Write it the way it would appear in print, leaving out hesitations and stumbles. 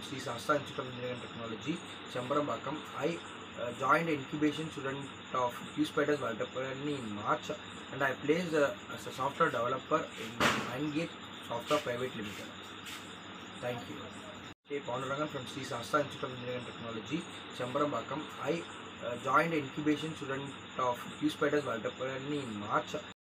Sri Sastha Institute of Engineering and Technology, Chembarambakam. I joined incubation student of QSpiders Vadapalani in March, and I placed as a software developer in Mindgate Software Private Limited. Thank you. Pandurangan from Sri Sastha Institute of Engineering and Technology, Chembarambakam. I joined incubation student of QSpiders Vadapalani in March.